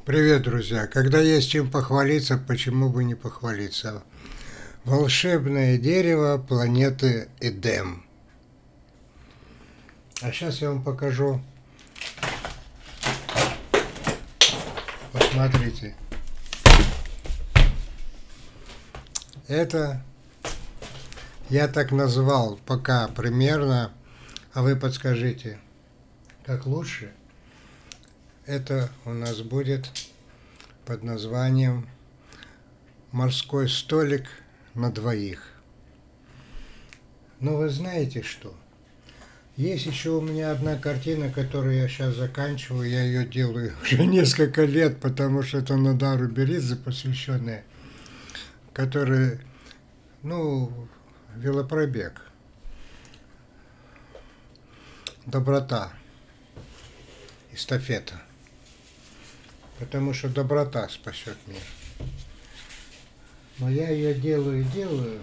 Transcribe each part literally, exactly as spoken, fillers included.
Привет, друзья! Когда есть чем похвалиться, почему бы не похвалиться? Волшебное дерево планеты Эдем. А сейчас я вам покажу. Посмотрите. Это я так назвал пока примерно, а вы подскажите, как лучше? Это у нас будет под названием «Морской столик на двоих». Но вы знаете что? Есть еще у меня одна картина, которую я сейчас заканчиваю. Я ее делаю уже несколько лет, потому что это Нодару Беридзе посвященная, который, ну, велопробег. Доброта. Эстафета. Потому что доброта спасет мир. Но я ее делаю, делаю.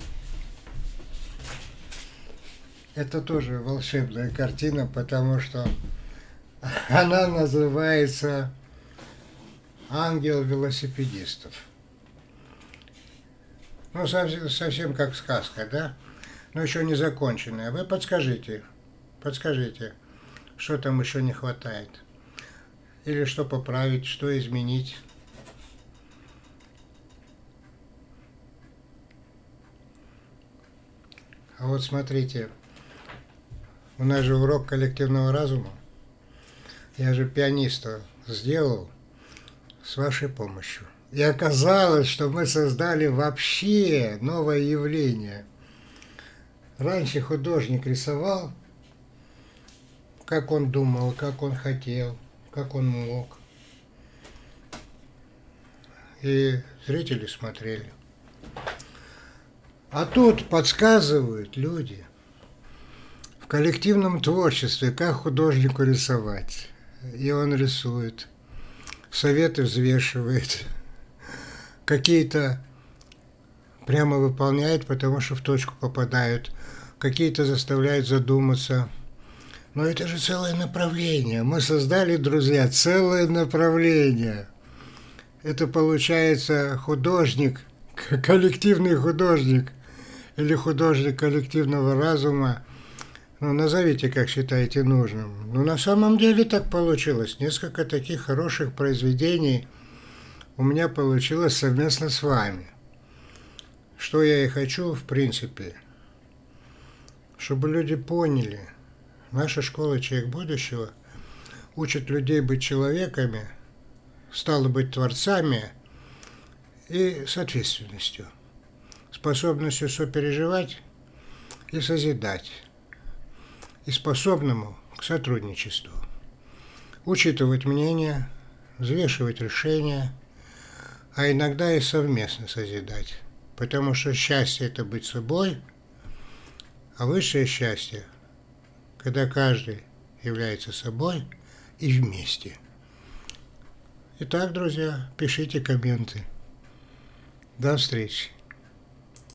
Это тоже волшебная картина, потому что она называется «Ангел велосипедистов». Ну, совсем, совсем как сказка, да? Но еще не законченная. Вы подскажите, подскажите, что там еще не хватает. Или что поправить, что изменить. А вот смотрите, у нас же урок коллективного разума. Я же пианиста сделал с вашей помощью. И оказалось, что мы создали вообще новое явление. Раньше художник рисовал, как он думал, как он хотел, как он мог. И зрители смотрели. А тут подсказывают люди в коллективном творчестве, как художнику рисовать. И он рисует, советы взвешивает, какие-то прямо выполняет, потому что в точку попадают, какие-то заставляют задуматься. Но это же целое направление. Мы создали, друзья, целое направление. Это получается художник, коллективный художник или художник коллективного разума. Ну, назовите, как считаете нужным. Ну, на самом деле так получилось. Несколько таких хороших произведений у меня получилось совместно с вами. Что я и хочу, в принципе, чтобы люди поняли. Наша школа «Человек будущего» учит людей быть человеками, стало быть творцами и с ответственностью, способностью сопереживать и созидать, и способному к сотрудничеству, учитывать мнения, взвешивать решения, а иногда и совместно созидать, потому что счастье – это быть собой, а высшее счастье – когда каждый является собой и вместе. Итак, друзья, пишите комменты. До встречи.